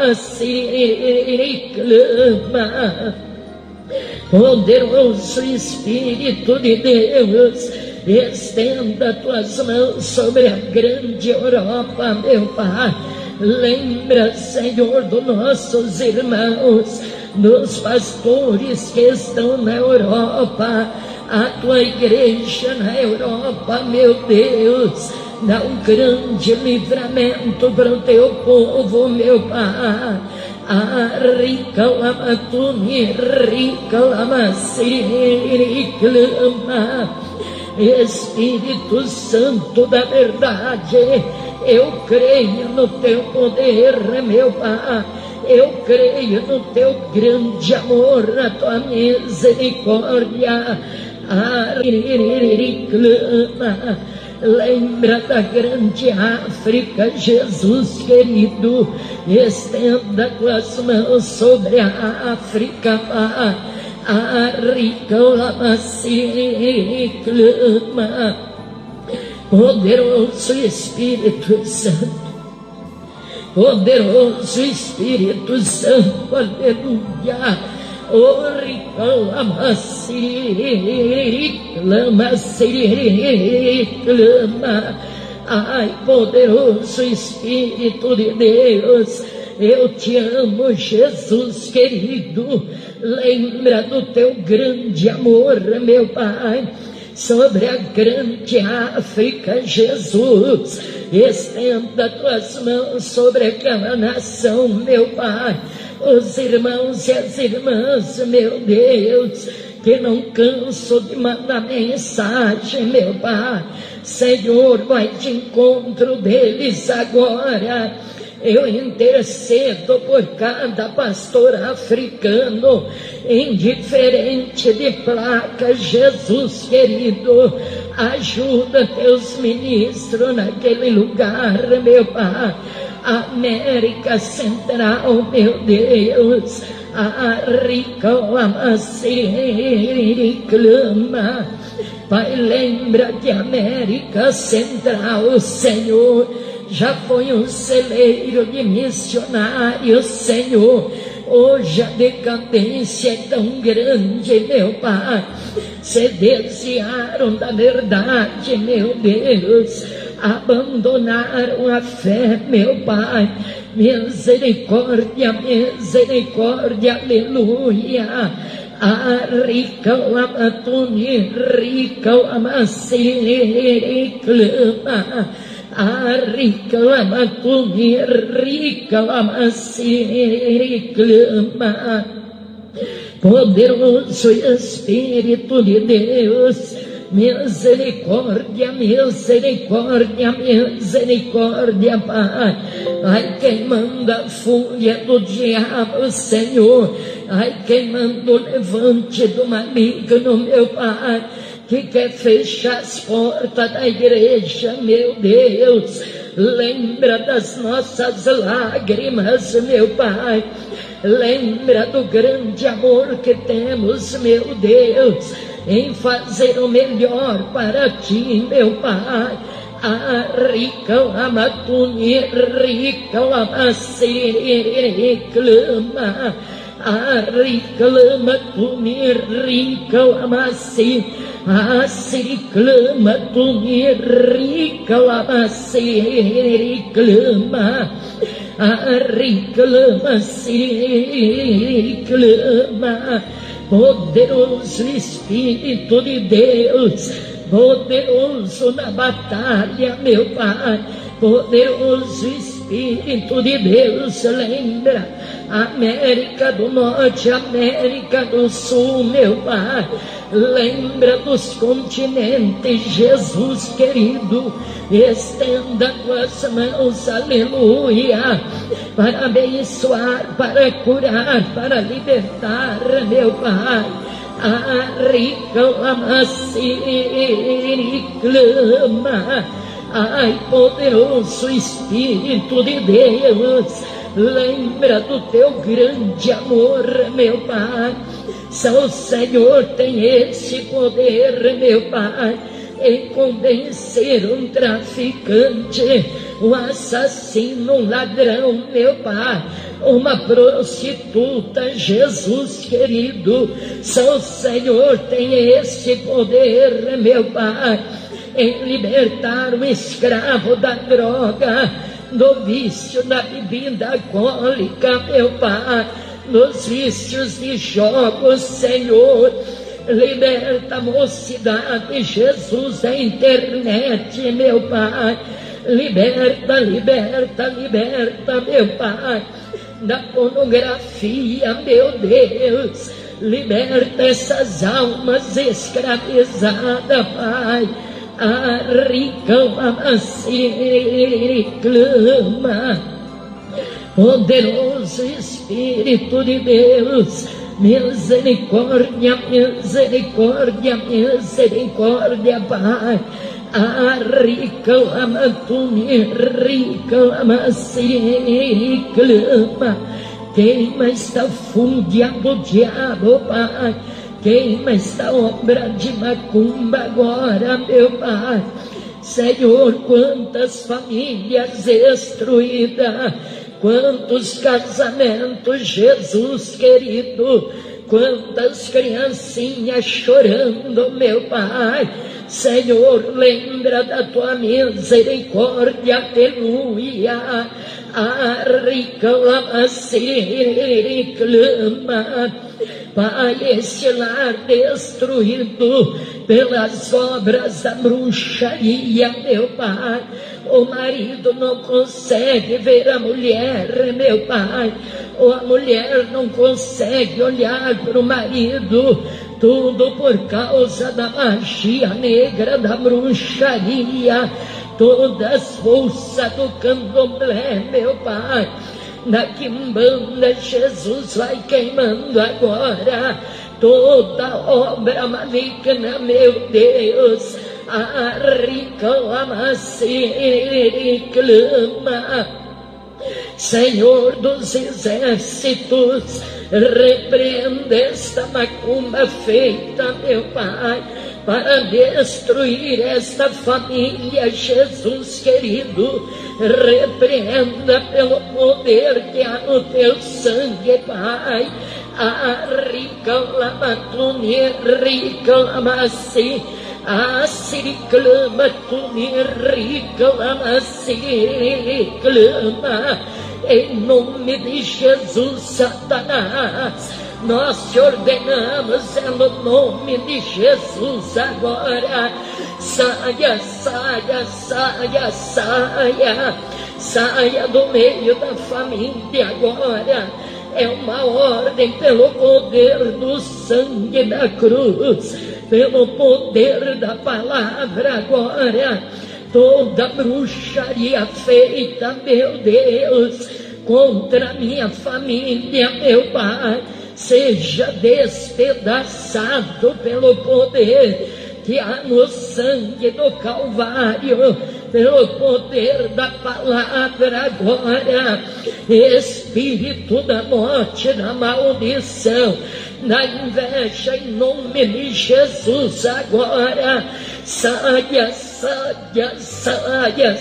clama. Poderoso Espírito de Deus, estenda tuas mãos sobre a grande Europa, meu Pai. Lembra, Senhor, dos nossos irmãos, dos pastores que estão na Europa, a tua igreja na Europa, meu Deus. Dá um grande livramento para o teu povo, meu Pai. A rica lamatuni, rica lamassiri, clama. Espírito Santo da verdade, eu creio no teu poder, meu Pai. Eu creio no teu grande amor, na tua misericórdia. A clama. Lembra da grande África, Jesus querido. Estenda tuas mãos sobre a África, Pai. A rica lamaci clama. Poderoso Espírito Santo, poderoso Espírito Santo, aleluia. O rica lamaci lamaci clama. Ai, poderoso Espírito de Deus, eu te amo, Jesus querido. Lembra do teu grande amor, meu Pai, sobre a grande África, Jesus. Estenda tuas mãos sobre aquela nação, meu Pai. Os irmãos e as irmãs, meu Deus, que não canso de mandar mensagem, meu Pai. Senhor, vai de encontro deles agora. Eu intercedo por cada pastor africano, indiferente de placa, Jesus querido. Ajuda teus ministros naquele lugar, meu Pai. América Central, meu Deus. A rica lamaci clama. Pai, lembra que a América Central, Senhor, já foi um celeiro de missionários, Senhor. Hoje a decadência é tão grande, meu Pai. Se desviaram da verdade, meu Deus. Abandonaram a fé, meu Pai. Misericórdia, misericórdia, aleluia. A rica lamatuni, rica lamaci clama. A rica lamatuni, rica lamaci clama. Poderoso Espírito de Deus, misericórdia, misericórdia, misericórdia, Pai. Ai, queimando a fúria do diabo, Senhor. Ai, queimando o levante do maligno, meu Pai, que quer fechar as portas da igreja, meu Deus. Lembra das nossas lágrimas, meu Pai. Lembra do grande amor que temos, meu Deus, em fazer o melhor para ti, meu Pai. A rica lamatuni, rica lamaci clama. Ariclama tuni ricalamasi, asiriclama tuni ricalamasi, riclama, ariclama, siriclama. Poderoso Espírito de Deus, poderoso na batalha, meu Pai, poderoso Espírito de Deus, lembra América do Norte, América do Sul, meu Pai, lembra dos continentes, Jesus querido, estenda tuas mãos, aleluia, para abençoar, para curar, para libertar, meu Pai. Ariclama, ai, poderoso Espírito de Deus, lembra do teu grande amor, meu Pai. Só o Senhor tem esse poder, meu Pai, em convencer um traficante, um assassino, um ladrão, meu Pai, uma prostituta, Jesus querido. Só o Senhor tem esse poder, meu Pai, em libertar o escravo da droga, do vício da bebida alcoólica, meu Pai, nos vícios de jogos, Senhor. Liberta a mocidade, Jesus, a internet, meu Pai. Liberta, liberta, liberta, meu Pai, da pornografia, meu Deus. Liberta essas almas escravizadas, Pai. Ariclama, clama, poderoso Espírito de Deus, misericórdia, misericórdia, misericórdia, Pai. Ariclama, tu me reclama, clama. Queima esta fúria do diabo, Pai. Queima esta obra de macumba agora, meu Pai. Senhor, quantas famílias destruídas, quantos casamentos, Jesus querido, quantas criancinhas chorando, meu Pai. Senhor, lembra da tua misericórdia, aleluia. Ariclama, reclama, Pai, esse lar destruído pelas obras da bruxaria, meu Pai. O marido não consegue ver a mulher, meu Pai, ou a mulher não consegue olhar para o marido, tudo por causa da magia negra, da bruxaria, todas as forças do candomblé, meu Pai. Na quimbanda, Jesus vai queimando agora toda obra maligna, meu Deus. Ariclama, clama. Senhor dos exércitos, repreende esta macumba feita, meu Pai, para destruir esta família, Jesus querido. Repreenda pelo poder que há no teu sangue, Pai. Ariclama, tu me reclama-se. Asiriclama, tu me reclama-se, reclama. Em nome de Jesus, Satanás, nós te ordenamos, é no nome de Jesus agora. Saia, saia, saia, saia. Saia do meio da família agora. É uma ordem pelo poder do sangue da cruz, pelo poder da palavra agora. Toda bruxaria feita, meu Deus, contra minha família, meu Pai, seja despedaçado pelo poder que há no sangue do Calvário, pelo poder da palavra agora. Espírito da morte, da maldição, da inveja, em nome de Jesus agora. Saia, saia, saia,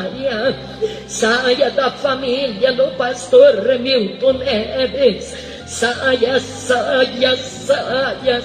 saia. Saia da família do pastor Milton Neves. saia, saia, saia,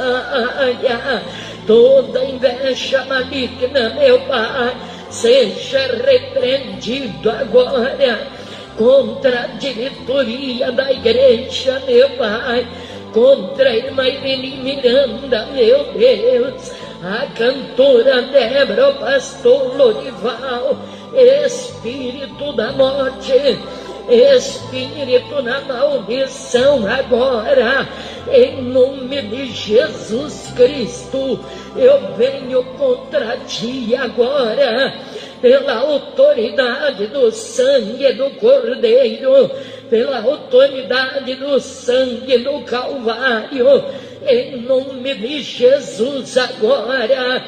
saia. Toda inveja maligna, meu Pai, seja repreendido agora contra a diretoria da igreja, meu Pai, contra a irmã Irene Miranda, meu Deus, a cantora Débora, o pastor Lorival, espírito da morte, espírito da maldição agora, em nome de Jesus Cristo, eu venho contra ti agora, pela autoridade do sangue do Cordeiro, pela autoridade do sangue do Calvário, em nome de Jesus agora,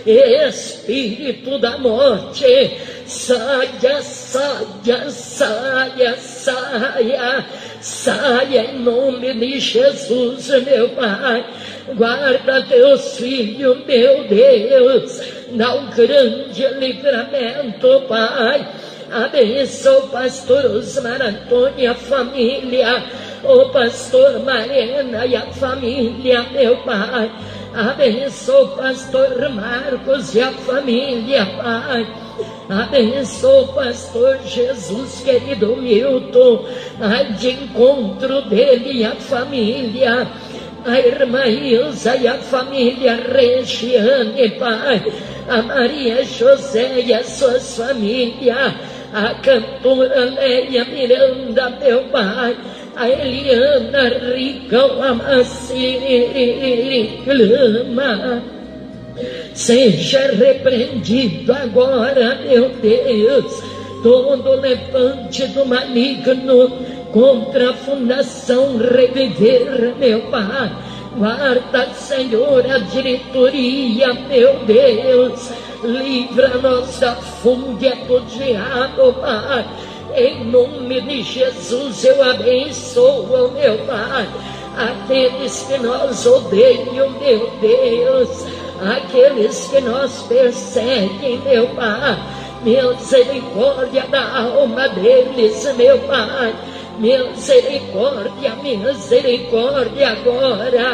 espírito da morte, saia, saia, saia, saia, saia em nome de Jesus, meu Pai. Guarda teus filhos, meu Deus, dá um grande livramento, Pai. Abençoa o pastor Osmar Antônio e a família, o pastor Marena e a família, meu Pai. Abençoa o pastor Marcos e a família, Pai. Abençoa o pastor Jesus, querido Milton, ai de encontro dele e a família. A irmã Ilza e a família Regiane, Pai. A Maria José e as suas famílias. A cantora Leia Miranda, meu Pai. A Eliana Ricão, a Maciri Clama. Seja repreendido agora, meu Deus, todo levante do maligno contra a Fundação Reviver, meu Pai. Guarda, Senhor, a diretoria, meu Deus. Livra-nos da fúria do diabo, Pai. Em nome de Jesus eu abençoo, meu Pai, aqueles que nós odeiam, meu Deus, aqueles que nos perseguem, meu Pai. Misericórdia da alma deles, meu Pai. Misericórdia, misericórdia agora.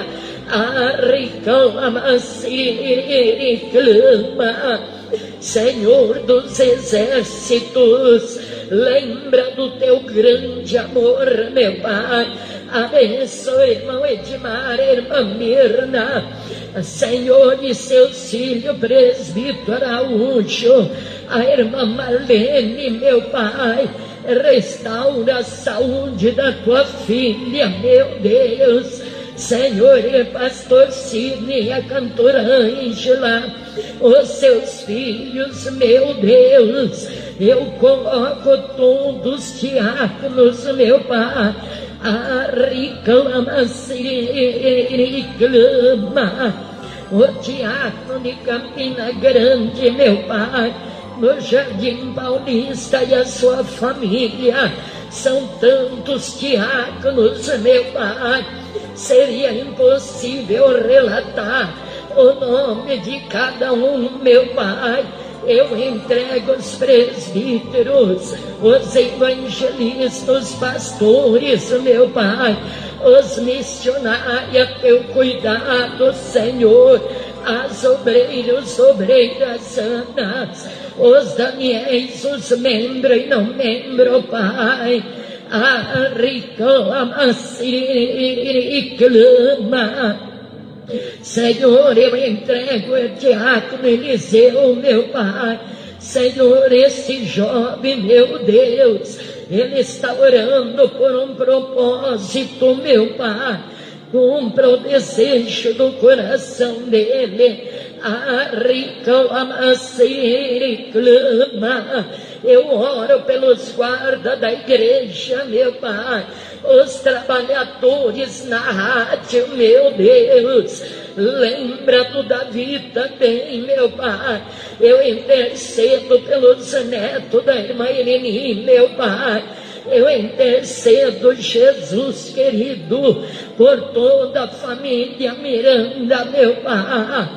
Arreclama-se, clama, Senhor dos exércitos, lembra do teu grande amor, meu Pai. Abençoe, irmão Edmar, irmã Mirna, Senhor, e seus filhos, presbítero Araújo, a irmã Marlene, meu Pai. Restaura a saúde da tua filha, meu Deus. Senhor, e pastor Sidney, a cantora Ângela, os seus filhos, meu Deus, eu coloco todos os diáconos, meu Pai. Reclama-se, clama, o diácono de Campina Grande, meu Pai, no Jardim Paulista e a sua família. São tantos diáconos, meu Pai, seria impossível relatar o nome de cada um, meu Pai. Eu entrego os presbíteros, os evangelistas, os pastores, meu Pai, os missionários a teu cuidado, Senhor, as obreiros, obreiras santas, os Daniéis, os membros e não membros, Pai. A reclama-se, clama, Senhor, eu entrego o diácono Eliseu, meu Pai. Senhor, esse jovem, meu Deus, ele está orando por um propósito, meu Pai. Cumpra o desejo do coração dele. Reclama-se, clama. Eu oro pelos guardas da igreja, meu Pai, os trabalhadores na rádio, meu Deus. Lembra do Davi também, meu Pai. Eu intercedo pelos netos da irmã Irene, meu Pai. Eu intercedo, Jesus querido, por toda a família Miranda, meu Pai.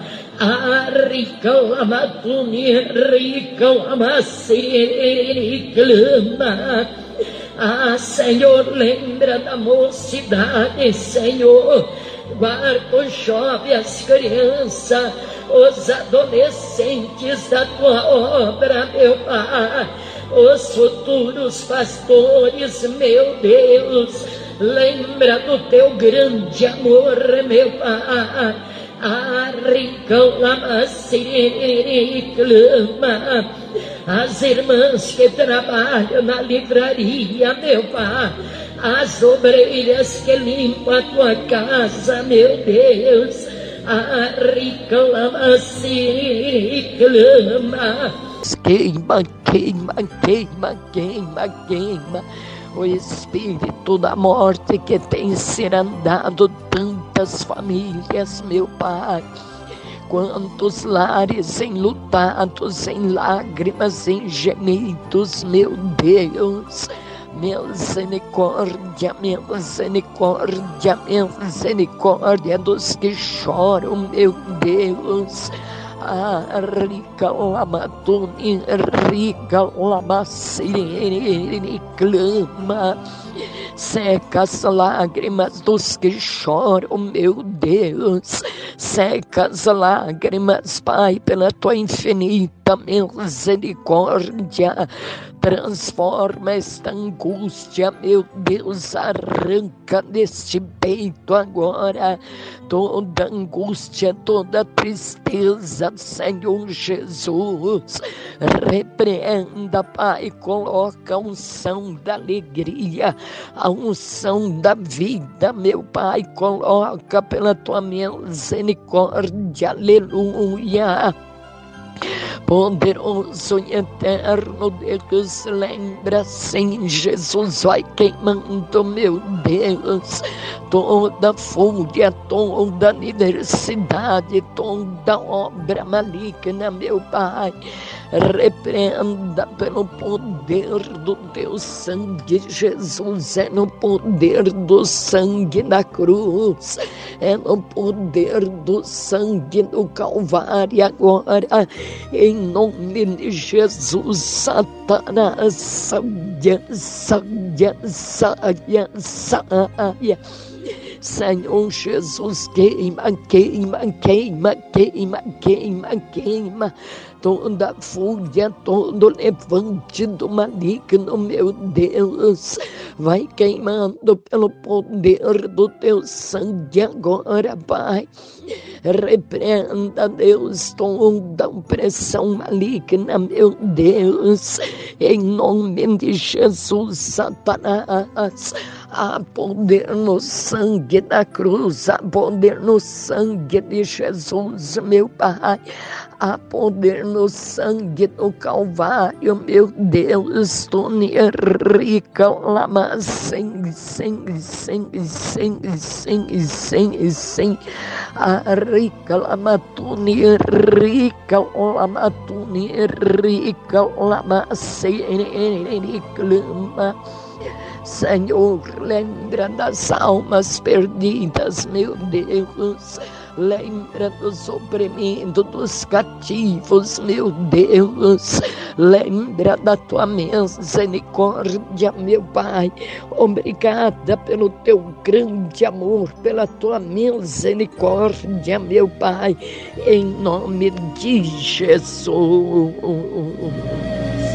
Reclama-se, reclama, Ah, Senhor, lembra da mocidade, Senhor. Guarda os jovens, as crianças, os adolescentes da tua obra, meu Pai. Os futuros pastores, meu Deus. Lembra do teu grande amor, meu Pai. Arricão lama sirene clama. As irmãs que trabalham na livraria, meu Pai. As obreiras que limpam a tua casa, meu Deus. Arricão lama sirene clama. Queima, queima, queima, queima, queima. O espírito da morte que tem cirandado tantas famílias, meu Pai. Quantos lares enlutados, em lágrimas, em gemidos, meu Deus. Misericórdia, misericórdia, misericórdia dos que choram, meu Deus. Ah, rica lamatuni, rica lamacine, clama. Seca as lágrimas dos que choram, meu Deus. Seca as lágrimas, Pai, pela tua infinita misericórdia. Transforma esta angústia, meu Deus. Arranca deste peito agora toda angústia, toda tristeza, Senhor Jesus. Repreenda, Pai, coloca a unção da alegria, a unção da vida, meu Pai, coloca pela tua misericórdia, aleluia. Poderoso e eterno Deus, lembra sim, Jesus, vai queimando, meu Deus, toda fúria, toda adversidade, toda obra maligna, meu Pai. Repreenda pelo poder do teu sangue, Jesus. É no poder do sangue da cruz, é no poder do sangue do Calvário agora, em nome de Jesus. Satanás, saia, saia, saia, saia. Senhor Jesus, queima, queima, queima, queima, queima, queima toda fúria, todo levante do maligno, meu Deus. Vai queimando pelo poder do teu sangue agora, Pai. Repreenda, Deus, toda opressão maligna, meu Deus. Em nome de Jesus, Satanás. Há poder no sangue da cruz, há poder no sangue de Jesus, meu Pai. Há poder no sangue do Calvário, meu Deus. Tony rica, lama, sem, sem, sem, sem, sem, sem, sem. A rica, lama, tuni, rica, lama, tuni, rica, lama, sem, clama. Senhor, lembra das almas perdidas, meu Deus. Lembra dos oprimidos, dos cativos, meu Deus. Lembra da tua misericórdia, meu Pai. Obrigada pelo teu grande amor, pela tua misericórdia, meu Pai. Em nome de Jesus.